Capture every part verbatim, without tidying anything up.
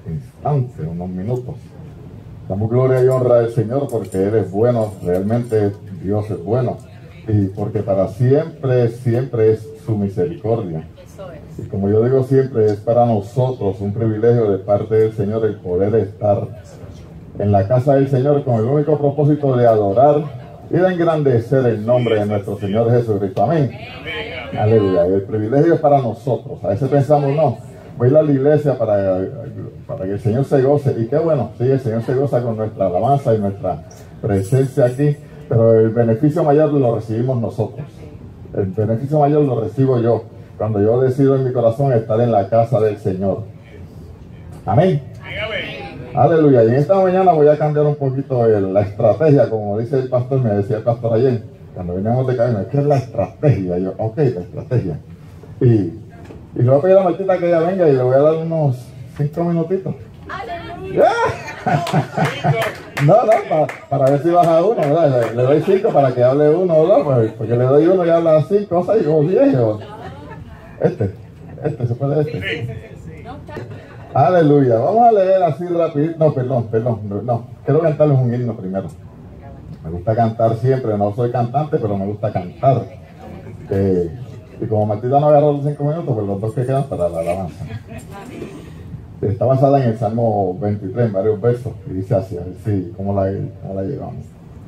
instantes, unos minutos. Damos gloria y honra al Señor porque Él es bueno, realmente Dios es bueno. Y porque para siempre, siempre es su misericordia. Y como yo digo siempre, es para nosotros un privilegio de parte del Señor el poder estar en la casa del Señor con el único propósito de adorar y de engrandecer el nombre de nuestro Señor Jesucristo. Amén. Aleluya. Y el privilegio es para nosotros. A veces pensamos, no, voy a ir a la iglesia para, para que el Señor se goce. Y qué bueno, sí, el Señor se goza con nuestra alabanza y nuestra presencia aquí. Pero el beneficio mayor lo recibimos nosotros. El beneficio mayor lo recibo yo cuando yo decido en mi corazón estar en la casa del Señor. Amén. Aleluya. Y en esta mañana voy a cambiar un poquito el, la estrategia, como dice el pastor, me decía el pastor ayer, cuando veníamos de camino, ¿qué es la estrategia? Y yo, ok, la estrategia. Y, y le voy a pedir a Martita que ella venga y le voy a dar unos cinco minutitos. ¡Aleluya! No, no, para, para ver si baja uno, ¿verdad? Le, le doy cinco para que hable uno o dos, pues, porque le doy uno y habla cinco, o seis, o diez, o... Este, este, se puede este. Aleluya, vamos a leer así rápido. No, perdón, perdón, no, no, quiero cantarles un himno primero. Me gusta cantar siempre, no soy cantante, pero me gusta cantar. Eh, y como Martita no agarró los cinco minutos, pues los dos que quedan para la alabanza. Está basada en el Salmo veintitrés, en varios versos, y dice así, sí, ¿cómo la, cómo la llevamos?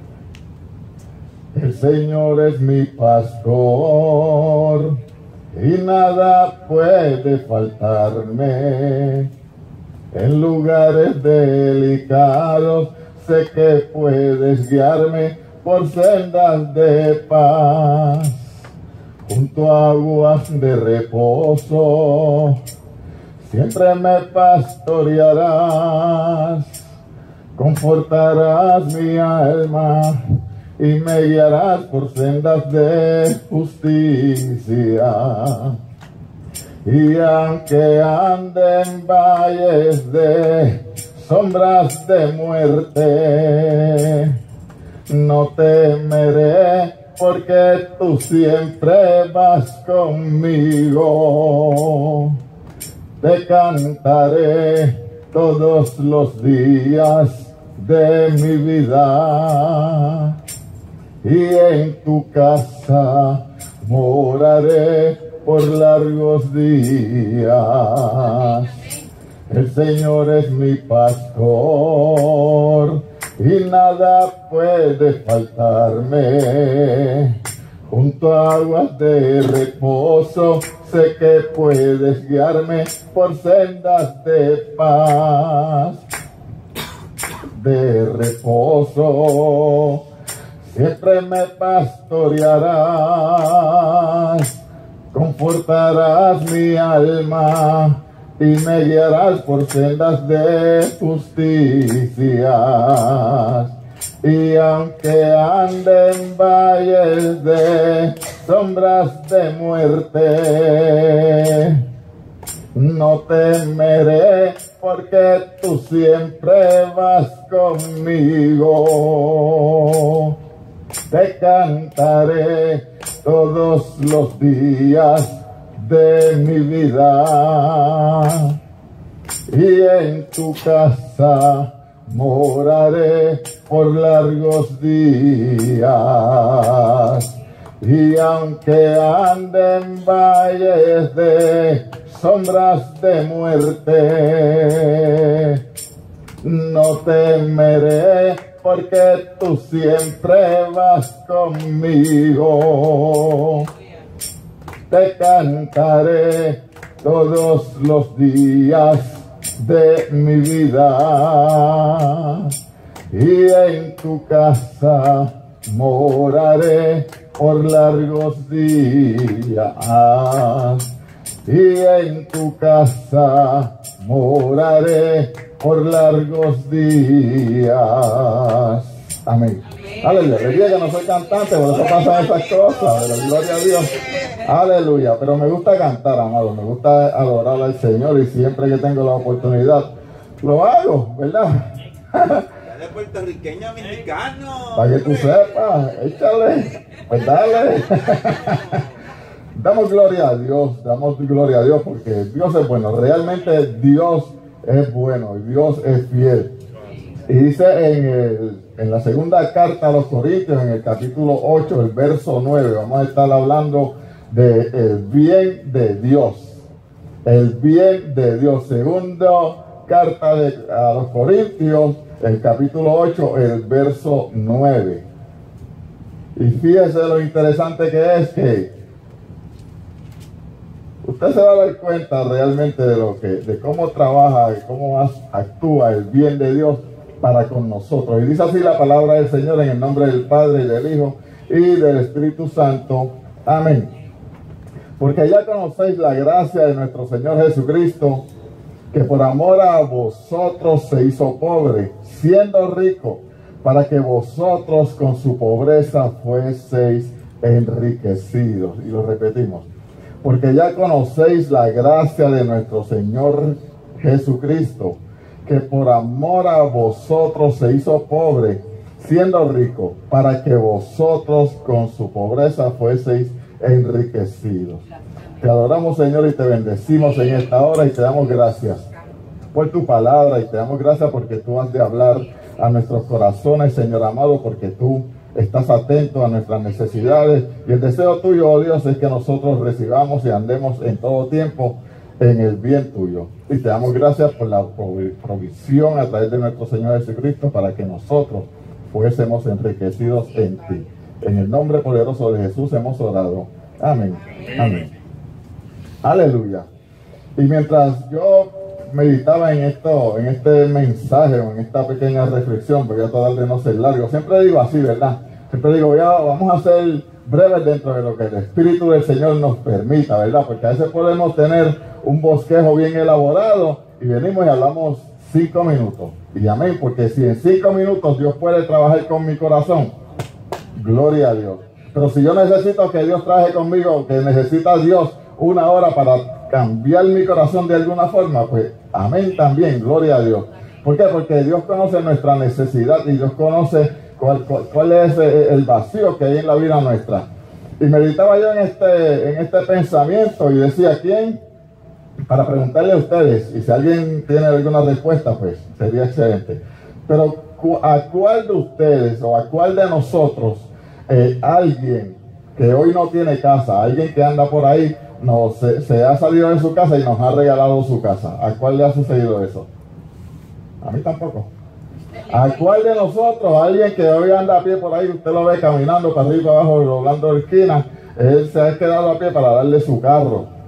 El Señor es mi pastor, y nada puede faltarme. En lugares delicados sé que puedes guiarme por sendas de paz. Junto a aguas de reposo siempre me pastorearás, confortarás mi alma y me guiarás por sendas de justicia. Y aunque ande en valles de sombras de muerte, no temeré porque tú siempre vas conmigo. Te cantaré todos los días de mi vida y en tu casa moraré por largos días. El Señor es mi pastor y nada puede faltarme. Junto a aguas de reposo sé que puedes guiarme por sendas de paz, de reposo. Siempre me pastorearás, confortarás mi alma y me guiarás por sendas de justicia. Y aunque ande en valles de sombras de muerte, no temeré porque tú siempre vas conmigo. Te cantaré todos los días de mi vida y en tu casa moraré por largos días. Y aunque ande en valles de sombras de muerte, no temeré porque tú siempre vas conmigo. Te cantaré todos los días de mi vida y en tu casa moraré por largos días. Y en tu casa moraré por largos días. Amén. Aleluya. Le dije que no soy cantante, por eso pasan esas cosas, pero gloria a Dios. Aleluya. Pero me gusta cantar, amado. Me gusta adorar al Señor y siempre que tengo la oportunidad lo hago, ¿verdad? De puertorriqueño a mexicano. Para que tú sepas, échale, pues dale. Damos gloria a Dios, damos gloria a Dios porque Dios es bueno. Realmente Dios es bueno y Dios es fiel. Y dice en, el, en la segunda carta a los Corintios, en el capítulo ocho, el verso nueve, vamos a estar hablando del bien de Dios. El bien de Dios. Segunda carta de, a los Corintios, el capítulo ocho, el verso nueve. Y fíjese lo interesante que es que usted se va a dar cuenta realmente de lo que, de cómo trabaja, de cómo actúa el bien de Dios para con nosotros. Y dice así la palabra del Señor en el nombre del Padre, y del Hijo, y del Espíritu Santo. Amén. Porque ya conocéis la gracia de nuestro Señor Jesucristo, que por amor a vosotros se hizo pobre, siendo rico, para que vosotros con su pobreza fueseis enriquecidos. Y lo repetimos. Porque ya conocéis la gracia de nuestro Señor Jesucristo, que por amor a vosotros se hizo pobre, siendo rico, para que vosotros con su pobreza fueseis enriquecidos. Te adoramos, Señor, y te bendecimos en esta hora y te damos gracias por tu palabra y te damos gracias porque tú has de hablar a nuestros corazones, Señor amado, porque tú estás atento a nuestras necesidades y el deseo tuyo, oh Dios, es que nosotros recibamos y andemos en todo tiempo en el bien tuyo. Y te damos gracias por la provisión a través de nuestro Señor Jesucristo para que nosotros fuésemos enriquecidos en ti. En el nombre poderoso de Jesús hemos orado. Amén. Amén. Aleluya. Y mientras yo meditaba en esto, en este mensaje o en esta pequeña reflexión, voy a tratar de no ser largo, siempre digo así, ¿verdad? Siempre digo, ya vamos a ser breves dentro de lo que el Espíritu del Señor nos permita, ¿verdad? Porque a veces podemos tener un bosquejo bien elaborado y venimos y hablamos cinco minutos. Y amén, porque si en cinco minutos Dios puede trabajar con mi corazón, gloria a Dios. Pero si yo necesito que Dios trabaje conmigo, que necesita Dios una hora para cambiar mi corazón de alguna forma, pues amén también, gloria a Dios. ¿Por qué? Porque Dios conoce nuestra necesidad y Dios conoce cuál, cuál, cuál es el vacío que hay en la vida nuestra. Y meditaba yo en este, en este pensamiento y decía, ¿quién? Para preguntarle a ustedes, y si alguien tiene alguna respuesta, pues sería excelente. Pero ¿a cuál de ustedes o a cuál de nosotros, eh, alguien que hoy no tiene casa, alguien que anda por ahí, no, se, se ha salido de su casa y nos ha regalado su casa? ¿A cuál le ha sucedido eso? A mí tampoco. ¿A cuál de nosotros, alguien que hoy anda a pie por ahí, usted lo ve caminando para arriba y para abajo, doblando la esquina, él se ha quedado a pie para darle su carro?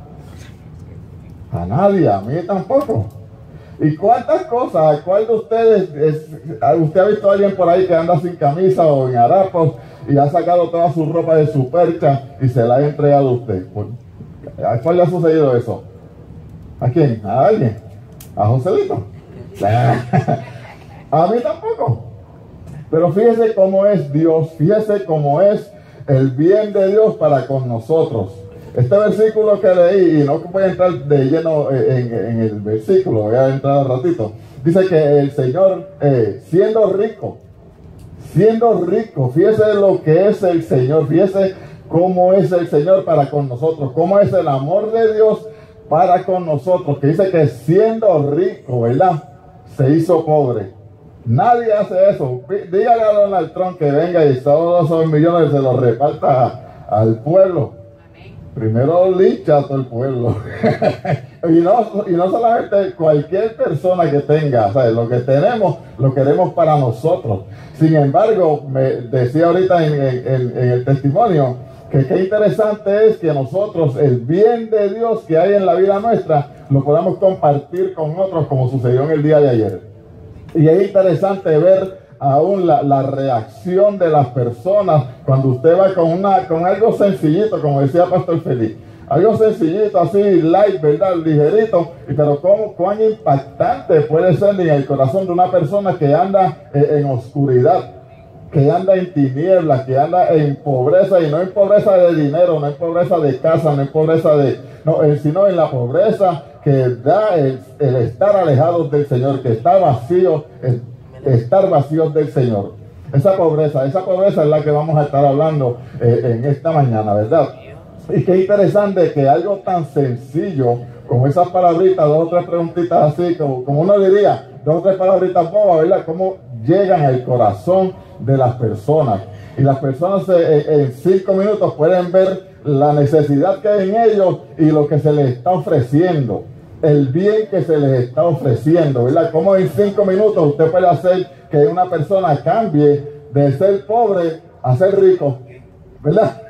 A nadie, a mí tampoco. ¿Y cuántas cosas? ¿A cuál de ustedes, es, usted ha visto a alguien por ahí que anda sin camisa o en harapos y ha sacado toda su ropa de su percha y se la ha entregado a usted? ¿A cuál le ha sucedido eso? ¿A quién? ¿A alguien? ¿A Joselito? A mí tampoco. Pero fíjese cómo es Dios, fíjese cómo es el bien de Dios para con nosotros. Este versículo que leí, y no voy a entrar de lleno en, en el versículo, voy a entrar un ratito. Dice que el Señor, eh, siendo rico, siendo rico, fíjese lo que es el Señor, fíjese cómo es el Señor para con nosotros, cómo es el amor de Dios para con nosotros, que dice que siendo rico, ¿verdad?, se hizo pobre. Nadie hace eso. Dígale a Donald Trump que venga y todos esos millones se los reparta a, al pueblo. Primero lincha a todo el pueblo. y, no, y no solamente cualquier persona que tenga, ¿sabes? Lo que tenemos, lo queremos para nosotros. Sin embargo, me decía ahorita en, en, en el testimonio que qué interesante es que nosotros, el bien de Dios que hay en la vida nuestra, lo podamos compartir con otros, como sucedió en el día de ayer. Y es interesante ver aún la, la reacción de las personas cuando usted va con una con algo sencillito, como decía Pastor Feliz, algo sencillito, así, light, ¿verdad?, ligerito, y pero cómo, cuán impactante puede ser en el corazón de una persona que anda eh, en oscuridad, que anda en tinieblas, que anda en pobreza, y no en pobreza de dinero, no en pobreza de casa, no en pobreza de, no, eh, sino en la pobreza que da el, el estar alejados del Señor, que está vacío, el, estar vacíos del Señor. Esa pobreza, esa pobreza es la que vamos a estar hablando eh, en esta mañana, ¿verdad? Y qué interesante que algo tan sencillo como esas palabritas, dos o tres preguntitas así, como, como uno diría, dos o tres palabritas bobas, ¿verdad? Cómo llegan al corazón de las personas. Y las personas eh, en cinco minutos pueden ver la necesidad que hay en ellos y lo que se les está ofreciendo, el bien que se les está ofreciendo, ¿verdad? Cómo en cinco minutos usted puede hacer que una persona cambie de ser pobre a ser rico, ¿verdad?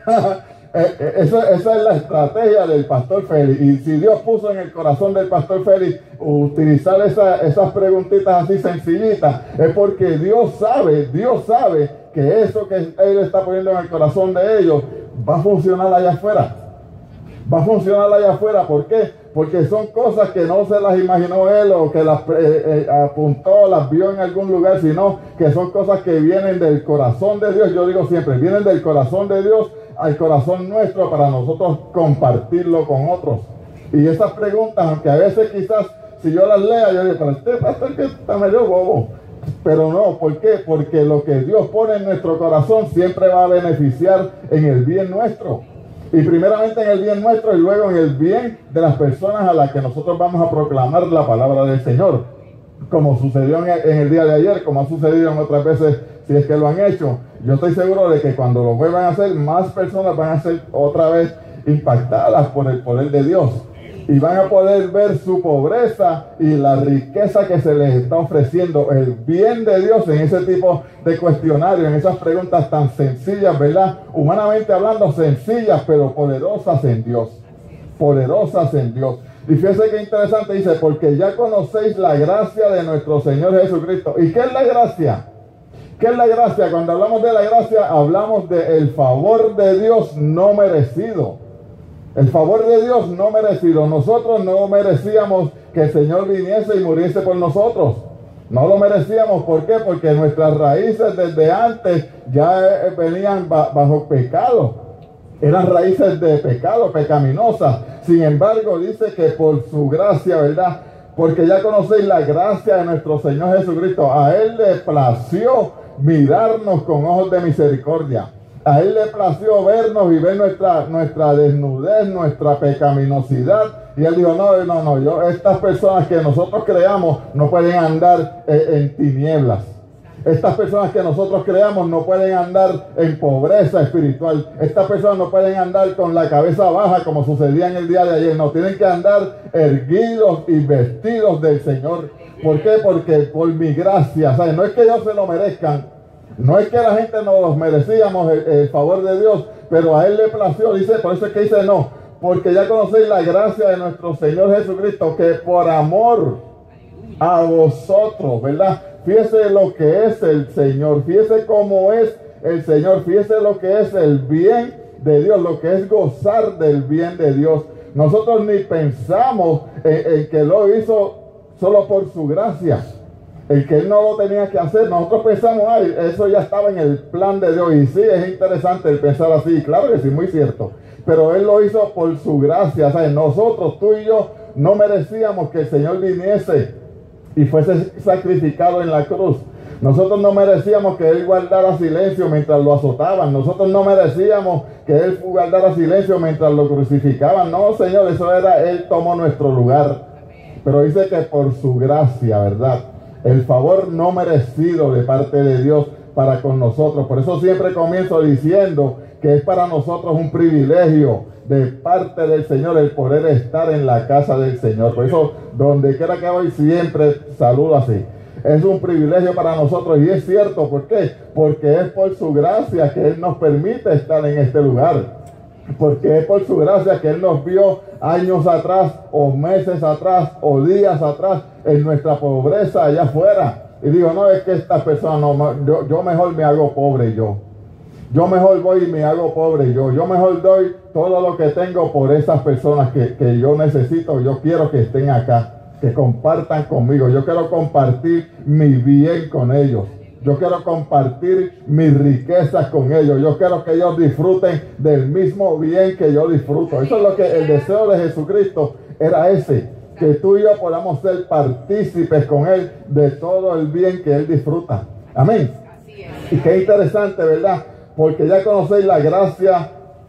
Esa, esa es la estrategia del pastor Félix. Y si Dios puso en el corazón del pastor Félix utilizar esa, esas preguntitas así sencillitas, es porque Dios sabe, Dios sabe que eso que Él está poniendo en el corazón de ellos va a funcionar allá afuera. Va a funcionar allá afuera. ¿Por qué? Porque son cosas que no se las imaginó Él o que las eh, eh, apuntó, las vio en algún lugar, sino que son cosas que vienen del corazón de Dios. Yo digo siempre, vienen del corazón de Dios al corazón nuestro para nosotros compartirlo con otros. Y esas preguntas, aunque a veces quizás si yo las lea, yo digo, pero este pastor que está medio bobo. Pero no, ¿por qué? Porque lo que Dios pone en nuestro corazón siempre va a beneficiar en el bien nuestro. Y primeramente en el bien nuestro y luego en el bien de las personas a las que nosotros vamos a proclamar la palabra del Señor. Como sucedió en el, en el día de ayer, como ha sucedido en otras veces, si es que lo han hecho. Yo estoy seguro de que cuando lo vuelvan a hacer, más personas van a ser otra vez impactadas por el poder de Dios. Y van a poder ver su pobreza y la riqueza que se les está ofreciendo, el bien de Dios en ese tipo de cuestionarios, en esas preguntas tan sencillas, ¿verdad? Humanamente hablando, sencillas, pero poderosas en Dios. Poderosas en Dios. Y fíjense qué interesante, dice, porque ya conocéis la gracia de nuestro Señor Jesucristo. ¿Y qué es la gracia? ¿Qué es la gracia? Cuando hablamos de la gracia, hablamos del favor de Dios no merecido. El favor de Dios no merecido. Nosotros no merecíamos que el Señor viniese y muriese por nosotros. No lo merecíamos. ¿Por qué? Porque nuestras raíces desde antes ya venían bajo pecado. Eran raíces de pecado, pecaminosas. Sin embargo, dice que por su gracia, ¿verdad? Porque ya conocéis la gracia de nuestro Señor Jesucristo. A Él le plació mirarnos con ojos de misericordia. A Él le plació vernos y ver nuestra, nuestra desnudez, nuestra pecaminosidad. Y Él dijo, no, no, no, yo, estas personas que nosotros creamos no pueden andar eh, en tinieblas. Estas personas que nosotros creamos no pueden andar en pobreza espiritual. Estas personas no pueden andar con la cabeza baja como sucedía en el día de ayer. No, tienen que andar erguidos y vestidos del Señor. ¿Por qué? Porque por mi gracia, ¿sabes? No es que ellos se lo merezcan. No es que la gente no los merecíamos el, el favor de Dios, pero a Él le plació, dice, por eso es que dice no, porque ya conocéis la gracia de nuestro Señor Jesucristo, que por amor a vosotros, ¿verdad? Fíjese lo que es el Señor, fíjese cómo es el Señor, fíjese lo que es el bien de Dios, lo que es gozar del bien de Dios. Nosotros ni pensamos en, en que lo hizo solo por su gracia. El que Él no lo tenía que hacer, nosotros pensamos, ay, eso ya estaba en el plan de Dios. Y sí, es interesante el pensar así, claro que sí, muy cierto. Pero Él lo hizo por su gracia, ¿sabes? Nosotros, tú y yo, no merecíamos que el Señor viniese y fuese sacrificado en la cruz. Nosotros no merecíamos que Él guardara silencio mientras lo azotaban. Nosotros no merecíamos que Él guardara silencio mientras lo crucificaban. No, Señor, eso era, Él tomó nuestro lugar. Pero dice que por su gracia, ¿verdad? El favor no merecido de parte de Dios para con nosotros. Por eso siempre comienzo diciendo que es para nosotros un privilegio de parte del Señor el poder estar en la casa del Señor. Por eso, donde quiera que voy, siempre saludo así. Es un privilegio para nosotros y es cierto. ¿Por qué? Porque es por su gracia que Él nos permite estar en este lugar. Porque es por su gracia que Él nos vio años atrás, o meses atrás, o días atrás, en nuestra pobreza allá afuera. Y digo, no, es que esta persona, no, yo, yo mejor me hago pobre yo. Yo mejor voy y me hago pobre yo. Yo mejor doy todo lo que tengo por esas personas que, que yo necesito. Yo quiero que estén acá, que compartan conmigo. Yo quiero compartir mi bien con ellos. Yo quiero compartir mis riquezas con ellos. Yo quiero que ellos disfruten del mismo bien que yo disfruto. Eso es lo que el deseo de Jesucristo era ese. Que tú y yo podamos ser partícipes con Él de todo el bien que Él disfruta. Amén. Y qué interesante, ¿verdad? Porque ya conocéis la gracia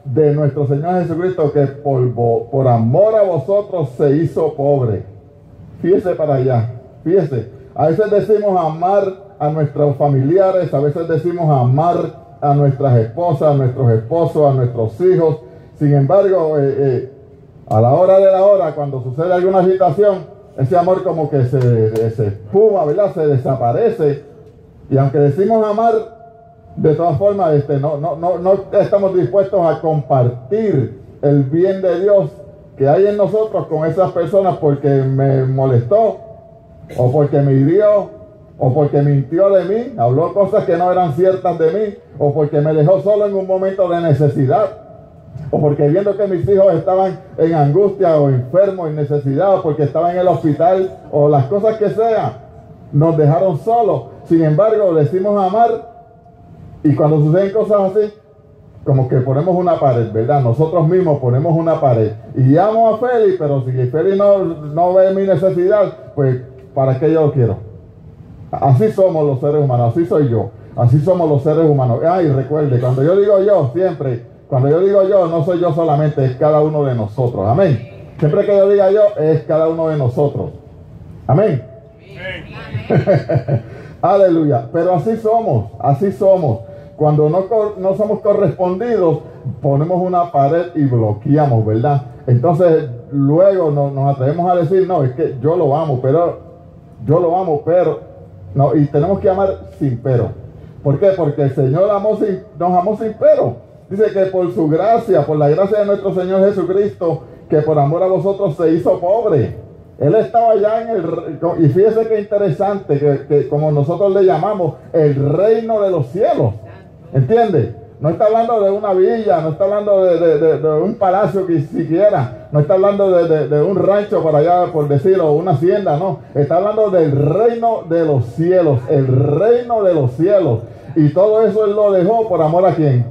de nuestro Señor Jesucristo, que por, por amor a vosotros se hizo pobre. Fíjese para allá, fíjese. A veces decimos amar a nuestros familiares, a veces decimos amar a nuestras esposas, a nuestros esposos, a nuestros hijos. Sin embargo, eh, eh, a la hora de la hora, cuando sucede alguna situación, ese amor como que se, se espuma, ¿verdad? Se desaparece. Y aunque decimos amar, de todas formas, este, no, no, no, no estamos dispuestos a compartir el bien de Dios que hay en nosotros con esas personas porque me molestó, o porque me hirió, o porque mintió de mí, habló cosas que no eran ciertas de mí, o porque me dejó solo en un momento de necesidad, o porque viendo que mis hijos estaban en angustia o enfermos, en necesidad, o porque estaban en el hospital, o las cosas que sean, nos dejaron solos. Sin embargo, decimos amar, y cuando suceden cosas así, como que ponemos una pared, ¿verdad? Nosotros mismos ponemos una pared. Y llamo a Félix, pero si Félix no, no ve mi necesidad, pues ¿para qué yo lo quiero? Así somos los seres humanos, así soy yo. Así somos los seres humanos. Ay, recuerde, cuando yo digo yo, siempre, cuando yo digo yo, no soy yo solamente, es cada uno de nosotros. Amén. Siempre que yo diga yo, es cada uno de nosotros. Amén. Aleluya. Pero así somos, así somos. Cuando no, no somos correspondidos, ponemos una pared y bloqueamos, ¿verdad? Entonces, luego nos, nos atrevemos a decir, no, es que yo lo amo, pero, yo lo amo, pero, no, y tenemos que amar sin pero. ¿Por qué? Porque el Señor amó sin, nos amó sin pero. Dice que por su gracia, por la gracia de nuestro Señor Jesucristo, que por amor a vosotros se hizo pobre. Él estaba allá en el, y fíjese qué interesante, que, que como nosotros le llamamos, el reino de los cielos. ¿Entiende? No está hablando de una villa, no está hablando de, de, de, de un palacio que siquiera, no está hablando de, de, de un rancho por allá, por decirlo, una hacienda, no. Está hablando del reino de los cielos, el reino de los cielos. Y todo eso Él lo dejó por amor a quién.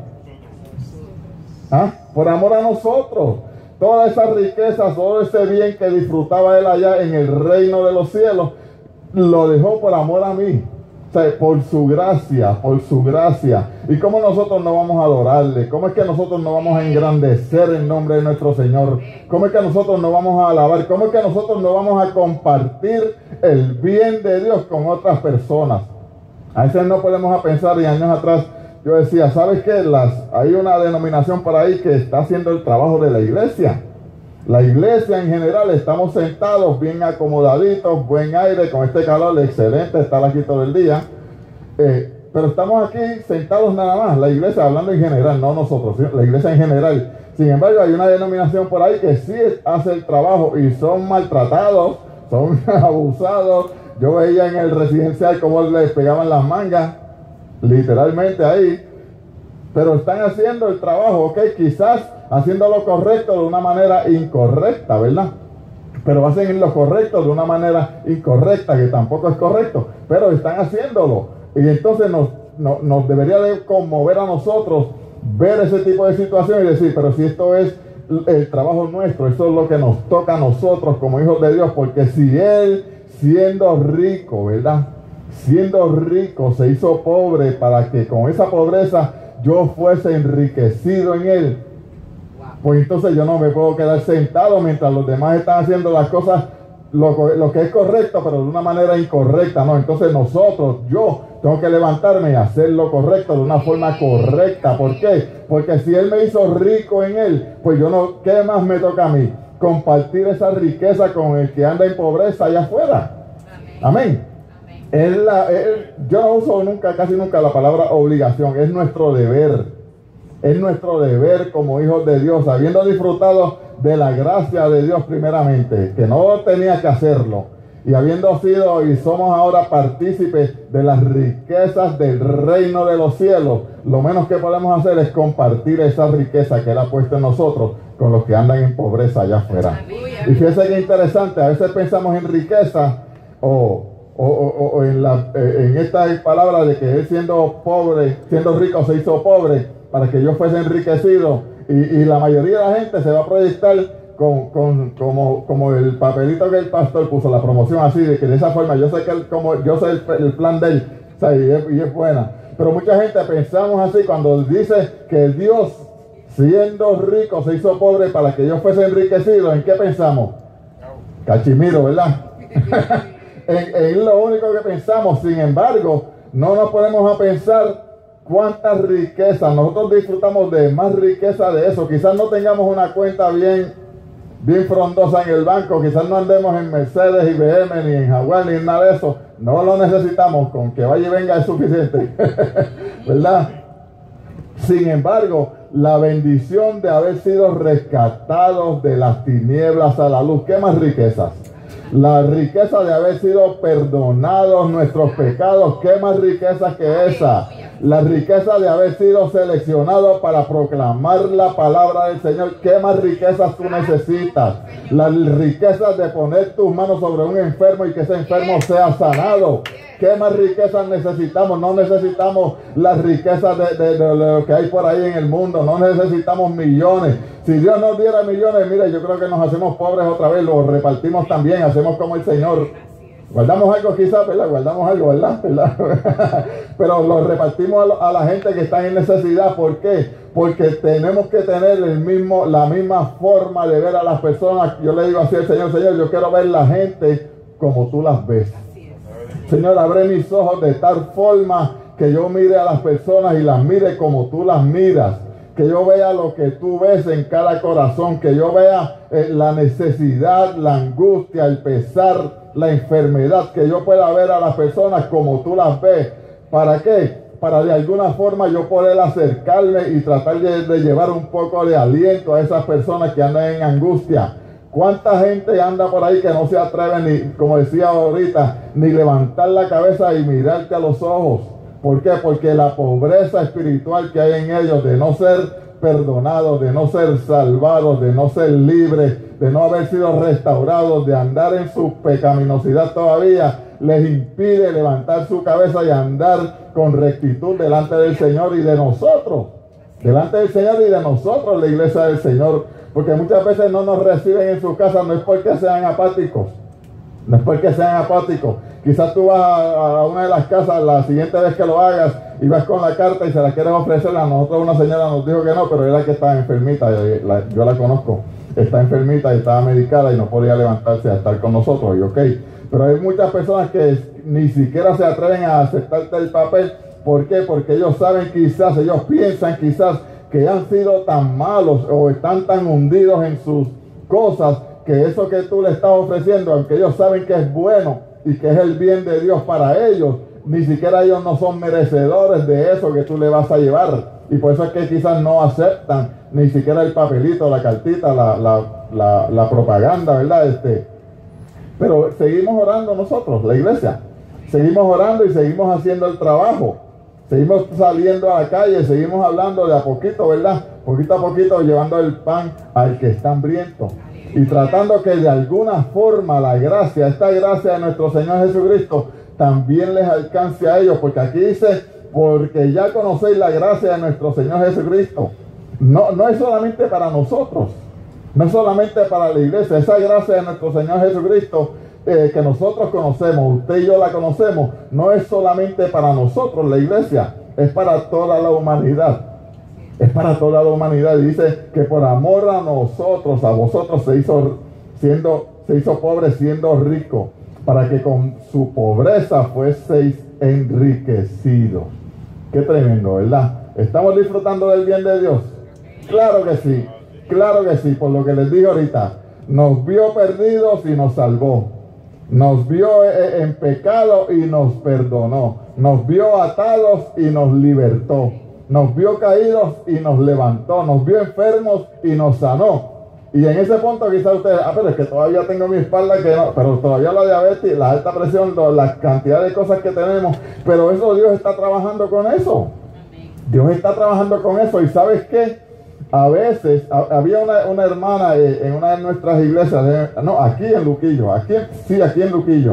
¿Ah? Por amor a nosotros. Todas esas riquezas, todo ese bien que disfrutaba Él allá en el reino de los cielos, lo dejó por amor a mí. O sea, por su gracia, por su gracia. ¿Y cómo nosotros no vamos a adorarle? ¿Cómo es que nosotros no vamos a engrandecer el nombre de nuestro Señor? ¿Cómo es que nosotros no vamos a alabar? ¿Cómo es que nosotros no vamos a compartir el bien de Dios con otras personas? A veces no podemos pensar, y años atrás yo decía, ¿sabes qué? Las, hay una denominación por ahí que está haciendo el trabajo de la iglesia. La iglesia en general, estamos sentados bien acomodaditos, buen aire, con este calor excelente, estar aquí todo el día. Eh, pero estamos aquí sentados nada más, la iglesia, hablando en general, no nosotros, ¿sí? La iglesia en general. Sin embargo, hay una denominación por ahí que sí hace el trabajo y son maltratados, son abusados. Yo veía en el residencial cómo les pegaban las mangas, literalmente ahí. Pero están haciendo el trabajo, ok, quizás haciendo lo correcto de una manera incorrecta, ¿verdad? Pero hacen lo correcto de una manera incorrecta, que tampoco es correcto, pero están haciéndolo. Y entonces nos, nos, nos debería de conmover a nosotros ver ese tipo de situación y decir, pero si esto es el trabajo nuestro, esto es lo que nos toca a nosotros como hijos de Dios, porque si Él, siendo rico, ¿verdad? Siendo rico, se hizo pobre para que con esa pobreza yo fuese enriquecido en Él, pues entonces yo no me puedo quedar sentado mientras los demás están haciendo las cosas lo, lo que es correcto, pero de una manera incorrecta, no. Entonces nosotros, yo tengo que levantarme y hacer lo correcto de una forma correcta. ¿Por qué? Porque si Él me hizo rico en Él, pues yo no, ¿qué más me toca a mí? Compartir esa riqueza con el que anda en pobreza allá afuera. Amén. Es la, es, yo no uso nunca, casi nunca la palabra obligación, es nuestro deber. Es nuestro deber como hijos de Dios, habiendo disfrutado de la gracia de Dios primeramente, que no tenía que hacerlo, y habiendo sido y somos ahora partícipes de las riquezas del reino de los cielos, lo menos que podemos hacer es compartir esa riqueza que Él ha puesto en nosotros con los que andan en pobreza allá afuera. Y fíjense que interesante, a veces pensamos en riqueza o... O, o, o en, la, en esta palabra de que Él siendo pobre, siendo rico se hizo pobre para que yo fuese enriquecido, y, y la mayoría de la gente se va a proyectar con, con, como, como el papelito que el pastor puso, la promoción así, de que de esa forma yo sé que él, como, yo sé el, el plan de Él, o sea, y, es, y es buena, pero mucha gente pensamos así cuando dice que Dios siendo rico se hizo pobre para que yo fuese enriquecido. ¿En qué pensamos? Cachimiro, ¿verdad? en, en lo único que pensamos. Sin embargo, no nos ponemos a pensar cuántas riquezas. Nosotros disfrutamos de más riqueza de eso. Quizás no tengamos una cuenta bien, bien frondosa en el banco. Quizás no andemos en Mercedes y B M, ni en Jaguar, ni en nada de eso. No lo necesitamos. Con que vaya y venga es suficiente. ¿Verdad? Sin embargo, la bendición de haber sido rescatados de las tinieblas a la luz. ¿Qué más riquezas? La riqueza de haber sido perdonados nuestros pecados. ¿Qué más riqueza que esa? La riqueza de haber sido seleccionados para proclamar la palabra del Señor. ¿Qué más riquezas tú necesitas? Las riquezas de poner tus manos sobre un enfermo y que ese enfermo sea sanado. ¿Qué más riquezas necesitamos? No necesitamos las riquezas de, de, de lo que hay por ahí en el mundo. No necesitamos millones. Si Dios nos diera millones, mire, yo creo que nos hacemos pobres otra vez. Los repartimos también. Hacemos como el Señor. Guardamos algo quizás, ¿verdad? Guardamos algo, ¿verdad? ¿verdad? Pero lo repartimos a, a la gente que está en necesidad. ¿Por qué? Porque tenemos que tener el mismo, la misma forma de ver a las personas. Yo le digo así al Señor, Señor, yo quiero ver la gente como tú las ves. Señor, abre mis ojos de tal forma que yo mire a las personas y las mire como tú las miras. Que yo vea lo que tú ves en cada corazón. Que yo vea eh, la necesidad, la angustia, el pesar, la enfermedad. Que yo pueda ver a las personas como tú las ves. ¿Para qué? Para de alguna forma yo poder acercarme y tratar de, de llevar un poco de aliento a esas personas que andan en angustia. ¿Cuánta gente anda por ahí que no se atreve ni, como decía ahorita, ni levantar la cabeza y mirarte a los ojos? ¿Por qué? Porque la pobreza espiritual que hay en ellos de no ser perdonados, de no ser salvados, de no ser libres, de no haber sido restaurados, de andar en su pecaminosidad todavía, les impide levantar su cabeza y andar con rectitud delante del Señor y de nosotros. Delante del Señor y de nosotros, la iglesia del Señor. Porque muchas veces no nos reciben en su casa, no es porque sean apáticos. No es porque sean apáticos. Quizás tú vas a, a una de las casas la siguiente vez que lo hagas y vas con la carta y se la quieres ofrecer. A nosotros una señora nos dijo que no, pero era que estaba enfermita. Yo la, yo la conozco. Está enfermita y estaba medicada y no podía levantarse a estar con nosotros. Y ok. Pero hay muchas personas que ni siquiera se atreven a aceptarte el papel. ¿Por qué? Porque ellos saben quizás, ellos piensan quizás que han sido tan malos o están tan hundidos en sus cosas que eso que tú le estás ofreciendo, aunque ellos saben que es bueno y que es el bien de Dios para ellos, ni siquiera ellos no son merecedores de eso que tú le vas a llevar. Y por eso es que quizás no aceptan ni siquiera el papelito, la cartita, la, la, la, la propaganda, ¿verdad? Este, pero seguimos orando nosotros, la iglesia. Seguimos orando y seguimos haciendo el trabajo. Seguimos saliendo a la calle, seguimos hablando de a poquito, ¿verdad? Poquito a poquito llevando el pan al que está hambriento. Y tratando que de alguna forma la gracia, esta gracia de nuestro Señor Jesucristo, también les alcance a ellos. Porque aquí dice, porque ya conocéis la gracia de nuestro Señor Jesucristo. No, no es solamente para nosotros, no es solamente para la iglesia. Esa gracia de nuestro Señor Jesucristo Eh, que nosotros conocemos, usted y yo la conocemos, no es solamente para nosotros la iglesia, es para toda la humanidad, es para toda la humanidad. Y dice que por amor a nosotros, a vosotros se hizo siendo, se hizo pobre siendo rico, para que con su pobreza fueseis enriquecidos. Qué tremendo, ¿verdad? ¿Estamos disfrutando del bien de Dios? Claro que sí, claro que sí, por lo que les dije ahorita, nos vio perdidos y nos salvó. Nos vio en pecado y nos perdonó. Nos vio atados y nos libertó. Nos vio caídos y nos levantó. Nos vio enfermos y nos sanó. Y en ese punto quizás ustedes, ah, pero es que todavía tengo mi espalda que no, pero todavía la diabetes, la alta presión, la cantidad de cosas que tenemos, pero eso Dios está trabajando con eso. Dios está trabajando con eso. ¿Y sabes qué? A veces, a, había una, una hermana eh, en una de nuestras iglesias, de, no, aquí en Luquillo, aquí, sí, aquí en Luquillo,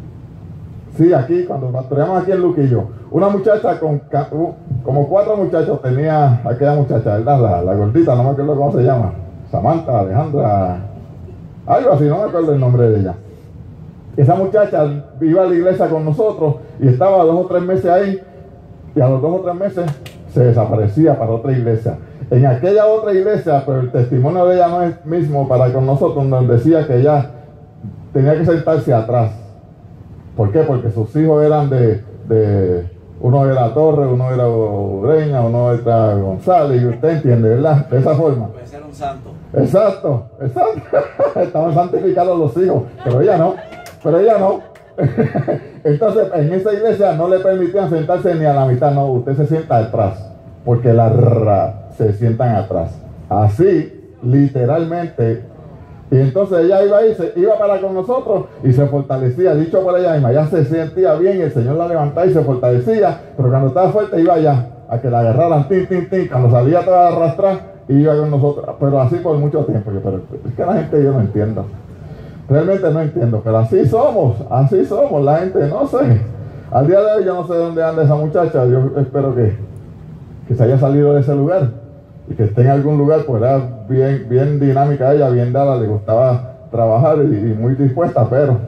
sí, aquí, cuando pastoreamos aquí en Luquillo, una muchacha con, uh, como cuatro muchachos tenía aquella muchacha, ¿verdad? La, la gordita, no me acuerdo cómo se llama, Samantha, Alejandra, algo así, no me acuerdo el nombre de ella. Esa muchacha iba a la iglesia con nosotros y estaba dos o tres meses ahí, y a los dos o tres meses se desaparecía para otra iglesia. En aquella otra iglesia, pero el testimonio de ella no es mismo para con nosotros, nos decía que ella tenía que sentarse atrás. ¿Por qué? Porque sus hijos eran de, de uno era Torres, uno era Ureña, uno era González, y usted entiende, ¿verdad? De esa forma. Puede ser un santo. Exacto, exacto. Estaban santificados los hijos, pero ella no, pero ella no. Entonces, en esa iglesia no le permitían sentarse ni a la mitad, no, usted se sienta atrás, porque la ra se sientan atrás. Así, literalmente. Y entonces ella iba ahí, se iba para con nosotros y se fortalecía, dicho por ella misma, ya se sentía bien, el Señor la levantaba y se fortalecía, pero cuando estaba fuerte iba allá, a que la agarraran, tin, tin, tin, cuando salía toda arrastrada, iba con nosotros, pero así por mucho tiempo. Yo, pero es que la gente yo no entiendo, realmente no entiendo, pero así somos, así somos, la gente, no sé, al día de hoy yo no sé dónde anda esa muchacha, yo espero que, que se haya salido de ese lugar, y que esté en algún lugar, pues era bien, bien dinámica ella, bien dada, le gustaba trabajar y, y muy dispuesta, pero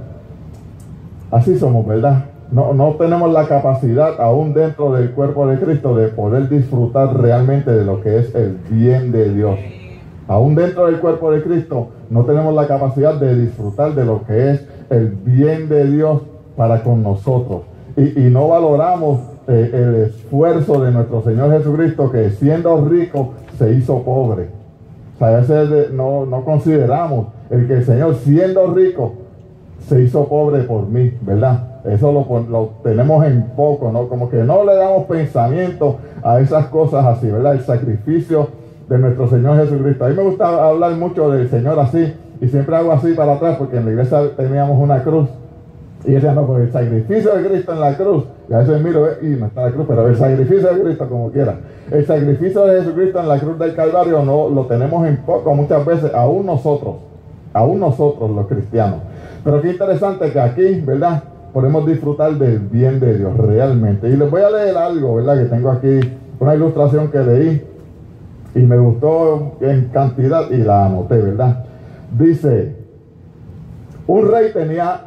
así somos, ¿verdad? No, no tenemos la capacidad, aún dentro del cuerpo de Cristo, de poder disfrutar realmente de lo que es el bien de Dios. Aún dentro del cuerpo de Cristo, no tenemos la capacidad de disfrutar de lo que es el bien de Dios para con nosotros. Y, y no valoramos eh, el esfuerzo de nuestro Señor Jesucristo, que siendo rico, se hizo pobre. O sea, a veces no, no consideramos el que el Señor, siendo rico, se hizo pobre por mí, ¿verdad? Eso lo, lo tenemos en poco, ¿no? Como que no le damos pensamiento a esas cosas así, ¿verdad? El sacrificio de nuestro Señor Jesucristo. A mí me gusta hablar mucho del Señor así, y siempre hago así para atrás, porque en la iglesia teníamos una cruz, y decía, no, pues el sacrificio de Cristo en la cruz, y a veces miro, y no está la cruz, pero el sacrificio de Cristo como quiera. El sacrificio de Jesucristo en la cruz del Calvario no lo tenemos en poco muchas veces, aún nosotros, aún nosotros los cristianos. Pero qué interesante que aquí, ¿verdad?, podemos disfrutar del bien de Dios realmente. Y les voy a leer algo, ¿verdad?, que tengo aquí, una ilustración que leí, y me gustó en cantidad, y la anoté, ¿verdad? Dice, un rey tenía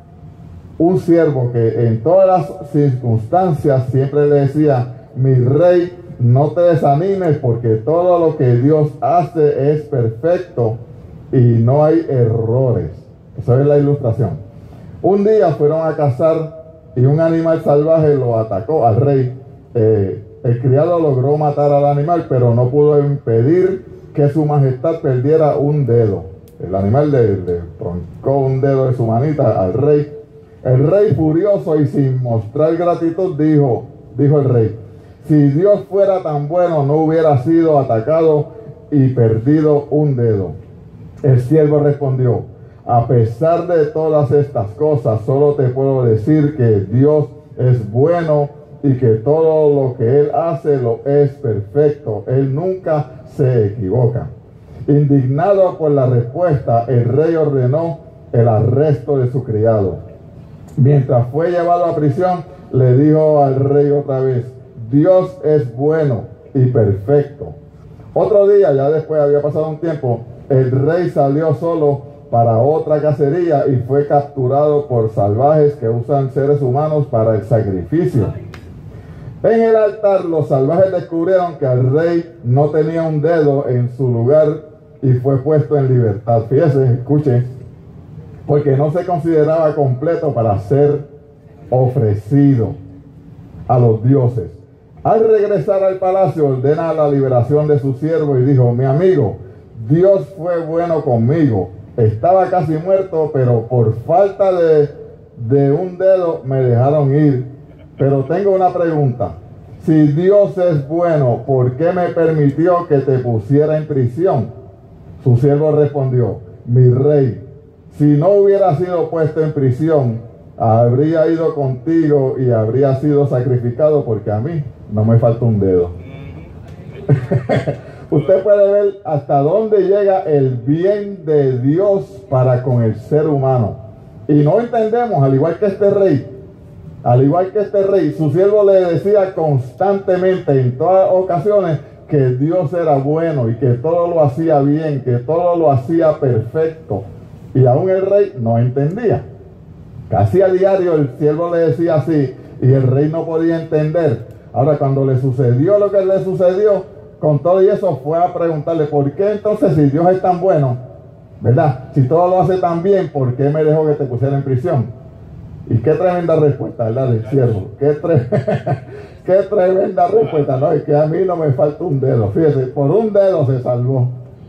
un siervo que en todas las circunstancias siempre le decía, mi rey, no te desanimes, porque todo lo que Dios hace es perfecto y no hay errores. Esa es la ilustración. Un día fueron a cazar y un animal salvaje lo atacó al rey. Eh, el criado logró matar al animal, pero no pudo impedir que su majestad perdiera un dedo. El animal le, le troncó un dedo de su manita al rey. El rey, furioso y sin mostrar gratitud, dijo, dijo el rey, si Dios fuera tan bueno, no hubiera sido atacado y perdido un dedo. El siervo respondió, a pesar de todas estas cosas, solo te puedo decir que Dios es bueno y que todo lo que Él hace lo es perfecto. Él nunca se equivoca. Indignado por la respuesta, el rey ordenó el arresto de su criado. Mientras fue llevado a prisión, le dijo al rey otra vez, Dios es bueno y perfecto. Otro día, ya después había pasado un tiempo, el rey salió solo para otra cacería y fue capturado por salvajes que usan seres humanos para el sacrificio. En el altar, los salvajes descubrieron que el rey no tenía un dedo en su lugar y fue puesto en libertad. Fíjese, escuche, porque no se consideraba completo para ser ofrecido a los dioses. Al regresar al palacio, ordena la liberación de su siervo y dijo, mi amigo, Dios fue bueno conmigo. Estaba casi muerto, pero por falta de, de un dedo me dejaron ir. Pero tengo una pregunta. Si Dios es bueno, ¿por qué me permitió que te pusiera en prisión? Su siervo respondió, mi rey, si no hubiera sido puesto en prisión, habría ido contigo y habría sido sacrificado, porque a mí no me falta un dedo. Usted puede ver hasta dónde llega el bien de Dios para con el ser humano. Y no entendemos, al igual que este rey, al igual que este rey, su siervo le decía constantemente, en todas ocasiones, que Dios era bueno y que todo lo hacía bien, que todo lo hacía perfecto. Y aún el rey no entendía. Casi a diario el siervo le decía así y el rey no podía entender. Ahora, cuando le sucedió lo que le sucedió, con todo y eso fue a preguntarle, ¿por qué entonces si Dios es tan bueno, verdad? Si todo lo hace tan bien, ¿por qué me dejó que te pusiera en prisión? Y qué tremenda respuesta, ¿verdad? Del siervo. Qué, tre qué tremenda respuesta, ¿no? Es que a mí no me falta un dedo. Fíjese, por un dedo se salvó.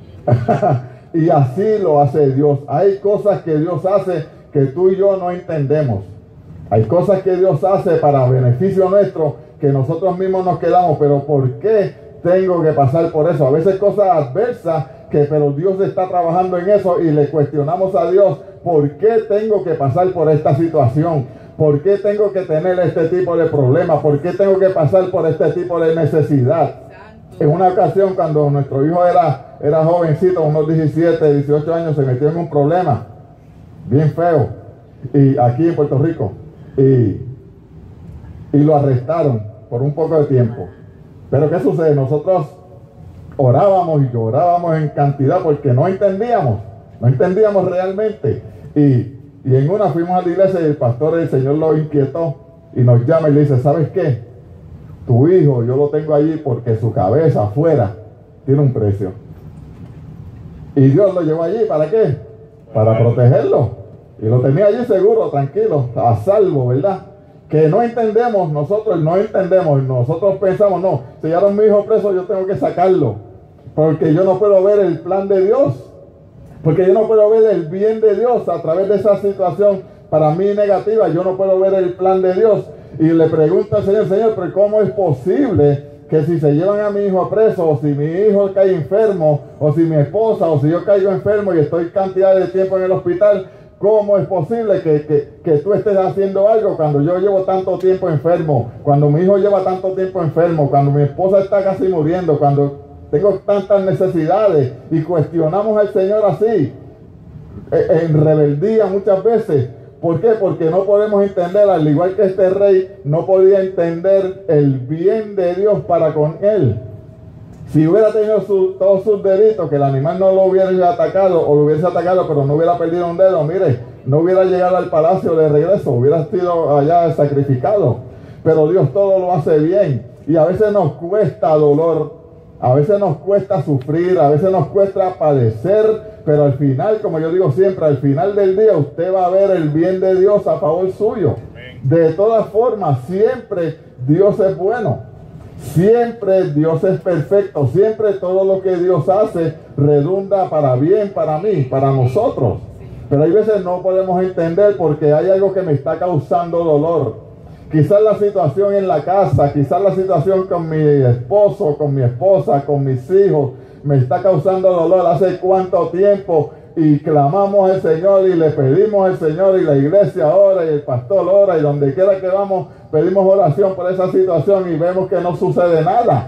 Y así lo hace Dios. Hay cosas que Dios hace que tú y yo no entendemos. Hay cosas que Dios hace para beneficio nuestro que nosotros mismos nos quedamos. Pero ¿por qué tengo que pasar por eso? A veces cosas adversas que pero Dios está trabajando en eso y le cuestionamos a Dios. ¿Por qué tengo que pasar por esta situación? ¿Por qué tengo que tener este tipo de problemas? ¿Por qué tengo que pasar por este tipo de necesidad? En una ocasión, cuando nuestro hijo era, era jovencito, unos diecisiete, dieciocho años, se metió en un problema bien feo, y aquí en Puerto Rico, y, y lo arrestaron por un poco de tiempo. Pero ¿qué sucede? Nosotros orábamos y llorábamos en cantidad porque no entendíamos, no entendíamos realmente. Y, y en una fuimos a la iglesia y el pastor, el Señor lo inquietó y nos llama y le dice, ¿sabes qué? Tu hijo, yo lo tengo allí porque su cabeza afuera tiene un precio. Y Dios lo llevó allí, ¿para qué? Para protegerlo. Y lo tenía allí seguro, tranquilo, a salvo, ¿verdad? Que no entendemos, nosotros no entendemos, nosotros pensamos, no, si ya era mi hijo preso, yo tengo que sacarlo. Porque yo no puedo ver el plan de Dios. Porque yo no puedo ver el bien de Dios a través de esa situación para mí negativa. Yo no puedo ver el plan de Dios. Y le pregunto al Señor, Señor, pero ¿cómo es posible que si se llevan a mi hijo preso, o si mi hijo cae enfermo, o si mi esposa, o si yo caigo enfermo y estoy cantidad de tiempo en el hospital, cómo es posible que, que, que tú estés haciendo algo cuando yo llevo tanto tiempo enfermo, cuando mi hijo lleva tanto tiempo enfermo, cuando mi esposa está casi muriendo, cuando tengo tantas necesidades? Y cuestionamos al Señor así, en rebeldía muchas veces. ¿Por qué? Porque no podemos entender, al igual que este rey no podía entender el bien de Dios para con él. Si hubiera tenido su, todos sus deditos, que el animal no lo hubiera atacado, o lo hubiese atacado pero no hubiera perdido un dedo, mire, no hubiera llegado al palacio de regreso, hubiera sido allá sacrificado. Pero Dios todo lo hace bien, y a veces nos cuesta dolor, a veces nos cuesta sufrir, a veces nos cuesta padecer, pero al final, como yo digo siempre, al final del día usted va a ver el bien de Dios a favor suyo. De todas formas, siempre Dios es bueno, siempre Dios es perfecto, siempre todo lo que Dios hace redunda para bien, para mí, para nosotros. Pero hay veces no podemos entender porque hay algo que me está causando dolor. Quizás la situación en la casa, quizás la situación con mi esposo, con mi esposa, con mis hijos, me está causando dolor. ¿Hace cuánto tiempo? Y clamamos al Señor y le pedimos al Señor, y la iglesia ora y el pastor ora, y donde quiera que vamos pedimos oración por esa situación y vemos que no sucede nada.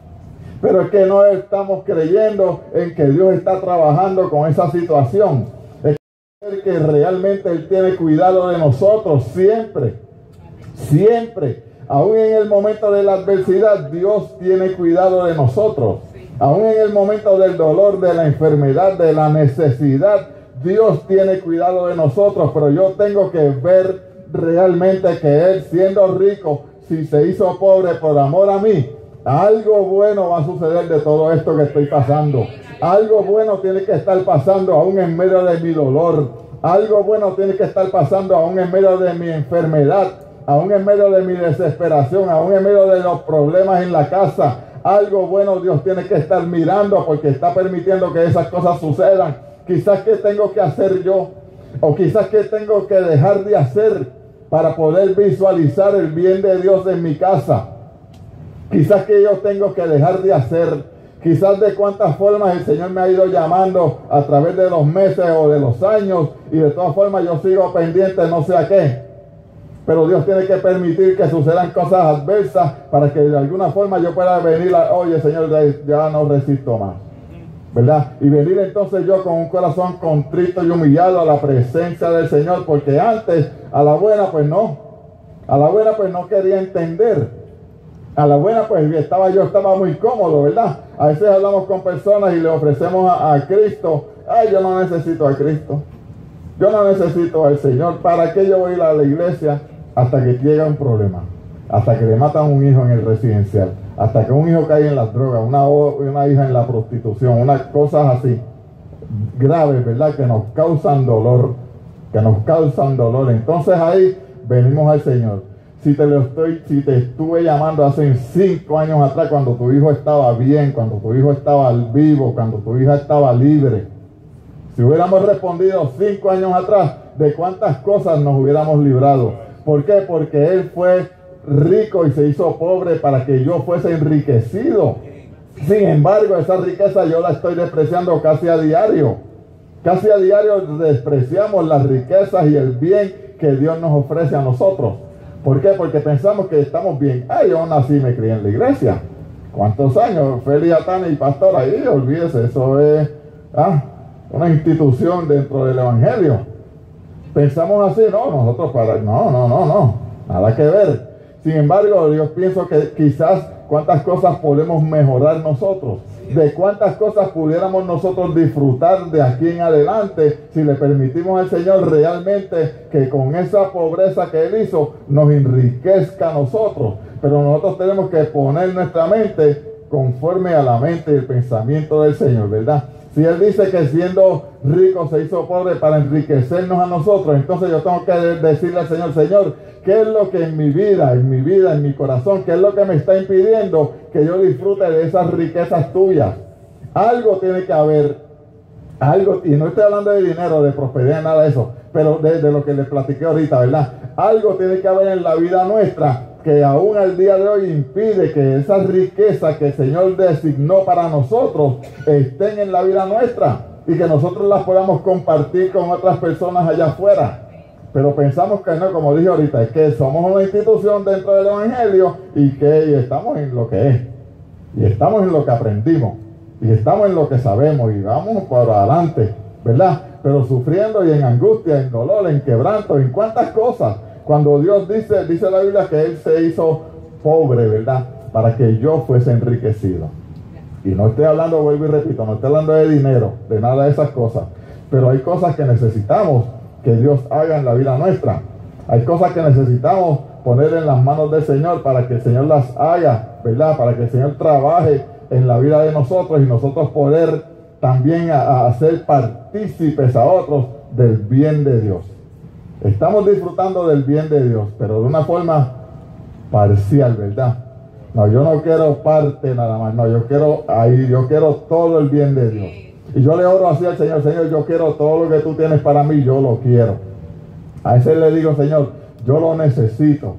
Pero es que no estamos creyendo en que Dios está trabajando con esa situación. Es que realmente Él tiene cuidado de nosotros siempre. Siempre, aún en el momento de la adversidad, Dios tiene cuidado de nosotros. Aún en el momento del dolor, de la enfermedad, de la necesidad, Dios tiene cuidado de nosotros. Pero yo tengo que ver realmente que Él, siendo rico, si se hizo pobre por amor a mí, algo bueno va a suceder de todo esto que estoy pasando. Algo bueno tiene que estar pasando aún en medio de mi dolor. Algo bueno tiene que estar pasando aún en medio de mi enfermedad, aún en medio de mi desesperación, aún en medio de los problemas en la casa. Algo bueno Dios tiene que estar mirando porque está permitiendo que esas cosas sucedan. Quizás que tengo que hacer yo, o quizás que tengo que dejar de hacer para poder visualizar el bien de Dios en mi casa. Quizás que yo tengo que dejar de hacer. Quizás de cuántas formas el Señor me ha ido llamando a través de los meses o de los años, y de todas formas yo sigo pendiente no sé a qué. Pero Dios tiene que permitir que sucedan cosas adversas para que de alguna forma yo pueda venir a, oye Señor, ya no resisto más, ¿verdad? Y venir entonces yo con un corazón contrito y humillado a la presencia del Señor, porque antes a la buena pues no, a la buena pues no quería entender, a la buena pues estaba yo estaba muy cómodo, ¿verdad? A veces hablamos con personas y le ofrecemos a, a Cristo, ay, yo no necesito a Cristo, yo no necesito al Señor, ¿para qué yo voy a ir a la iglesia? Hasta que llega un problema, hasta que le matan un hijo en el residencial, hasta que un hijo cae en las drogas, una, una hija en la prostitución, unas cosas así graves, ¿verdad? Que nos causan dolor, que nos causan dolor. Entonces ahí venimos al Señor. Si te lo estoy, si te estuve llamando hace cinco años atrás, cuando tu hijo estaba bien, cuando tu hijo estaba vivo, cuando tu hija estaba libre, si hubiéramos respondido cinco años atrás, ¿de cuántas cosas nos hubiéramos librado? ¿Por qué? Porque Él fue rico y se hizo pobre para que yo fuese enriquecido. Sin embargo, esa riqueza yo la estoy despreciando casi a diario. Casi a diario despreciamos las riquezas y el bien que Dios nos ofrece a nosotros. ¿Por qué? Porque pensamos que estamos bien. Ah, yo nací y me crié en la iglesia. ¿Cuántos años? Feli Atana y pastor ahí, olvídese, eso es ah, una institución dentro del evangelio. Pensamos así, no, nosotros para, no, no, no, no, nada que ver. Sin embargo, yo pienso que quizás cuántas cosas podemos mejorar nosotros, de cuántas cosas pudiéramos nosotros disfrutar de aquí en adelante si le permitimos al Señor realmente que con esa pobreza que Él hizo nos enriquezca a nosotros. Pero nosotros tenemos que poner nuestra mente conforme a la mente y el pensamiento del Señor, ¿verdad? Si Él dice que siendo rico se hizo pobre para enriquecernos a nosotros, entonces yo tengo que decirle al Señor, Señor, ¿qué es lo que en mi vida, en mi vida, en mi corazón, qué es lo que me está impidiendo que yo disfrute de esas riquezas tuyas? Algo tiene que haber, algo, y no estoy hablando de dinero, de prosperidad, nada de eso, pero de, de lo que les platiqué ahorita, ¿verdad? Algo tiene que haber en la vida nuestra que aún al día de hoy impide que esas riquezas que el Señor designó para nosotros estén en la vida nuestra y que nosotros las podamos compartir con otras personas allá afuera. Pero pensamos que no, como dije ahorita, es que somos una institución dentro del evangelio y que y estamos en lo que es, y estamos en lo que aprendimos, y estamos en lo que sabemos, y vamos por adelante, ¿verdad? Pero sufriendo y en angustia, en dolor, en quebranto, en cuántas cosas. Cuando Dios dice, dice la Biblia que Él se hizo pobre, ¿verdad? Para que yo fuese enriquecido. Y no estoy hablando, vuelvo y repito, no estoy hablando de dinero, de nada de esas cosas. Pero hay cosas que necesitamos que Dios haga en la vida nuestra. Hay cosas que necesitamos poner en las manos del Señor para que el Señor las haga, ¿verdad? Para que el Señor trabaje en la vida de nosotros y nosotros poder también a, a hacer partícipes a otros del bien de Dios. Estamos disfrutando del bien de Dios, pero de una forma parcial, ¿verdad? No, yo no quiero parte nada más, no, yo quiero ahí, yo quiero todo el bien de Dios. Y yo le oro así al Señor, Señor, yo quiero todo lo que tú tienes para mí, yo lo quiero. A ese le digo, Señor, yo lo necesito,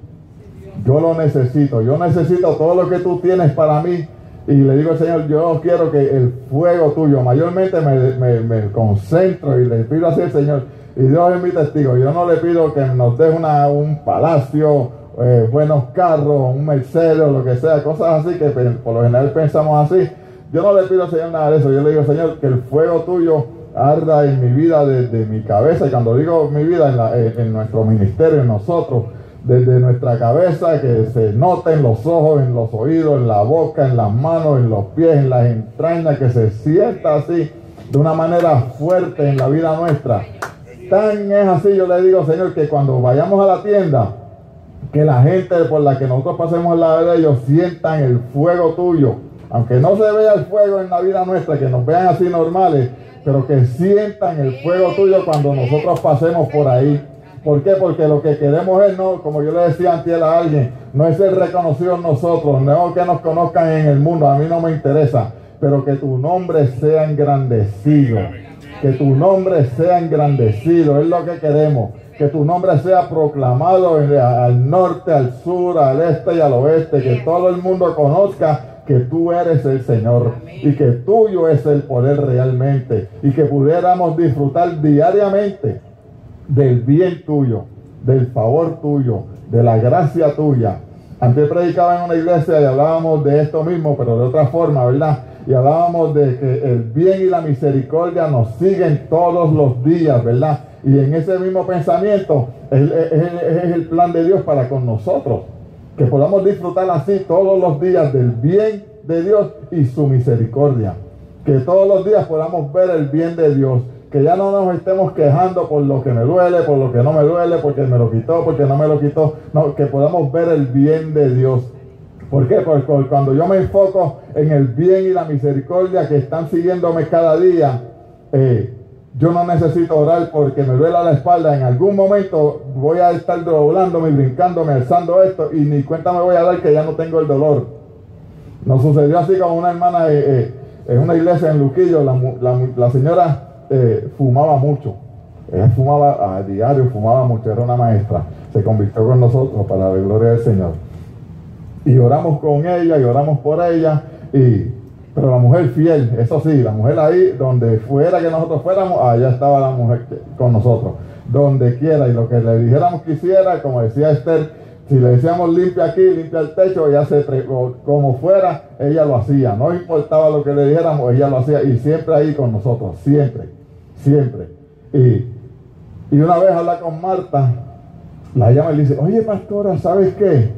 yo lo necesito, yo necesito todo lo que tú tienes para mí. Y le digo al Señor, yo quiero que el fuego tuyo, mayormente me, me, me concentro y le pido así al Señor. Y Dios es mi testigo, yo no le pido que nos dé una, un palacio, eh, buenos carros, un Mercedes o lo que sea, cosas así que por lo general pensamos así. Yo no le pido al Señor nada de eso, yo le digo, Señor, que el fuego tuyo arda en mi vida, desde mi cabeza, y cuando digo mi vida, en, la, en, en nuestro ministerio, en nosotros, desde nuestra cabeza, que se note en los ojos, en los oídos, en la boca, en las manos, en los pies, en las entrañas, que se sienta así, de una manera fuerte en la vida nuestra. Tan es así, yo le digo, Señor, que cuando vayamos a la tienda, que la gente por la que nosotros pasemos al lado de ellos sientan el fuego tuyo, aunque no se vea el fuego en la vida nuestra, que nos vean así normales, pero que sientan el fuego tuyo cuando nosotros pasemos por ahí. ¿Por qué? Porque lo que queremos es, no, como yo le decía antes a alguien, no es ser reconocidos nosotros, no que nos conozcan en el mundo, a mí no me interesa, pero que tu nombre sea engrandecido. Que tu nombre sea engrandecido, es lo que queremos. Que tu nombre sea proclamado al norte, al sur, al este y al oeste. Que todo el mundo conozca que tú eres el Señor y que tuyo es el poder realmente. Y que pudiéramos disfrutar diariamente del bien tuyo, del favor tuyo, de la gracia tuya. Antes predicaba en una iglesia y hablábamos de esto mismo, pero de otra forma, ¿verdad? Y hablábamos de que el bien y la misericordia nos siguen todos los días, ¿verdad? Y en ese mismo pensamiento es, es, es el plan de Dios para con nosotros. Que podamos disfrutar así todos los días del bien de Dios y su misericordia. Que todos los días podamos ver el bien de Dios. Que ya no nos estemos quejando por lo que me duele, por lo que no me duele, porque me lo quitó, porque no me lo quitó. No, que podamos ver el bien de Dios. ¿Por qué? Porque cuando yo me enfoco en el bien y la misericordia que están siguiéndome cada día, eh, yo no necesito orar porque me duele la espalda. En algún momento voy a estar doblándome, brincándome, alzando esto y ni cuenta me voy a dar que ya no tengo el dolor. Nos sucedió así con una hermana eh, eh, en una iglesia en Luquillo. La, la, la señora eh, fumaba mucho. Ella fumaba a diario, fumaba mucho, era una maestra. Se convirtió con nosotros para la gloria del Señor. Y oramos con ella y oramos por ella. Y, pero la mujer fiel, eso sí, la mujer ahí, donde fuera que nosotros fuéramos, allá estaba la mujer con nosotros. Donde quiera, y lo que le dijéramos que hiciera, como decía Esther, si le decíamos limpia aquí, limpia el techo, ella se como fuera, ella lo hacía. No importaba lo que le dijéramos, ella lo hacía. Y siempre ahí con nosotros, siempre, siempre. Y, y una vez habla con Marta, la llama y le dice, oye pastora, ¿sabes qué?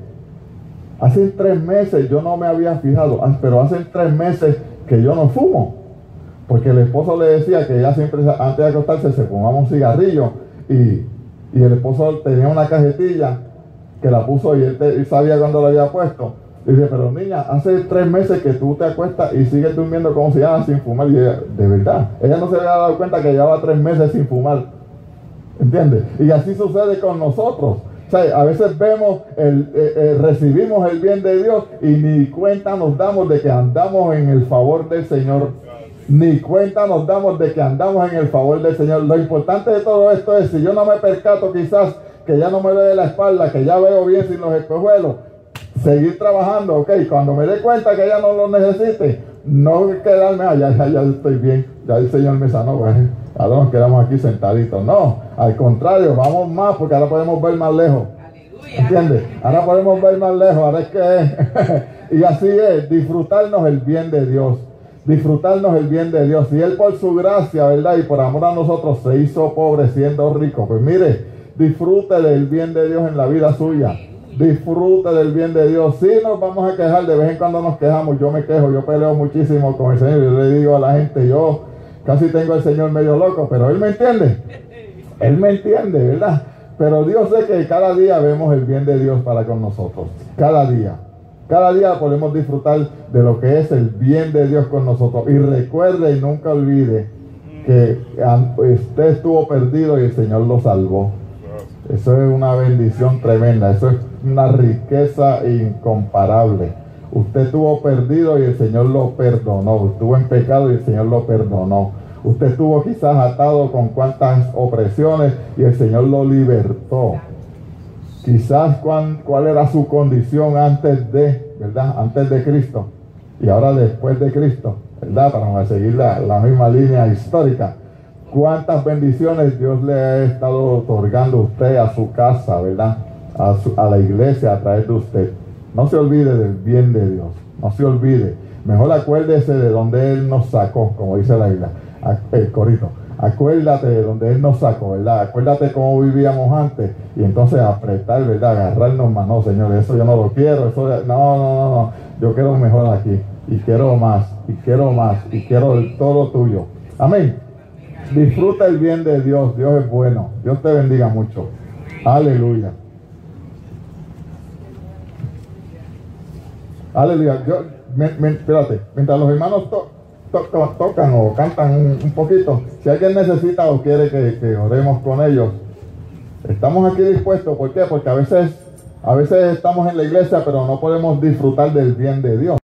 Hace tres meses yo no me había fijado, pero hace tres meses que yo no fumo. Porque el esposo le decía que ella siempre, antes de acostarse, se fumaba un cigarrillo. Y, y el esposo tenía una cajetilla que la puso y él, te, él sabía cuándo la había puesto. Y dice, pero niña, hace tres meses que tú te acuestas y sigues durmiendo como si nada sin fumar. Y ella, de verdad, ella no se había dado cuenta que llevaba tres meses sin fumar. ¿Entiendes? Y así sucede con nosotros. O sea, a veces vemos, el, eh, eh, recibimos el bien de Dios y ni cuenta nos damos de que andamos en el favor del Señor. Ni cuenta nos damos de que andamos en el favor del Señor. Lo importante de todo esto es, si yo no me percato quizás que ya no me duele la espalda, que ya veo bien sin los espejuelos, seguir trabajando, ok, cuando me dé cuenta que ya no lo necesite, no quedarme, ah, ya, ya, ya estoy bien, ya el Señor me sanó, pues, ahora nos quedamos aquí sentaditos. No, al contrario, vamos más, porque ahora podemos ver más lejos. ¿Entiendes? Ahora podemos ver más lejos, ahora es que y así es, disfrutarnos el bien de Dios, disfrutarnos el bien de Dios. Y Él por su gracia, ¿verdad? Y por amor a nosotros se hizo pobre siendo rico. Pues mire, disfrute del bien de Dios en la vida suya. Disfrute del bien de Dios. Si nos vamos a quejar, de vez en cuando nos quejamos. Yo me quejo, yo peleo muchísimo con el Señor. Yo le digo a la gente, yo casi tengo al Señor medio loco, pero Él me entiende. Él me entiende, ¿verdad? Pero Dios sé que cada día vemos el bien de Dios para con nosotros. Cada día. Cada día podemos disfrutar de lo que es el bien de Dios con nosotros. Y recuerde y nunca olvide que usted estuvo perdido y el Señor lo salvó. Eso es una bendición tremenda. Eso es una riqueza incomparable. Usted estuvo perdido y el Señor lo perdonó. Estuvo en pecado y el Señor lo perdonó. Usted estuvo quizás atado con cuantas opresiones y el Señor lo libertó. Quizás cuán, cuál era su condición antes de, ¿verdad? Antes de Cristo y ahora después de Cristo, ¿verdad? Para seguir la, la misma línea histórica. Cuántas bendiciones Dios le ha estado otorgando a usted, a su casa, ¿verdad? A, su, a la iglesia a través de usted. No se olvide del bien de Dios, no se olvide. Mejor acuérdese de donde Él nos sacó, como dice la Biblia, el corito. Acuérdate de donde Él nos sacó, ¿verdad? Acuérdate cómo vivíamos antes y entonces apretar, ¿verdad? Agarrarnos más. No, Señor, eso yo no lo quiero. Eso, no, no, no, no. Yo quiero mejor aquí y quiero más y quiero más y quiero el todo tuyo. Amén. Disfruta el bien de Dios. Dios es bueno. Dios te bendiga mucho. Aleluya. Aleluya. Yo, me, me, espérate. Mientras los hermanos to, to, to, tocan o cantan un, un poquito, si alguien necesita o quiere que, que oremos con ellos, estamos aquí dispuestos. ¿Por qué? Porque a veces, a veces estamos en la iglesia, pero no podemos disfrutar del bien de Dios.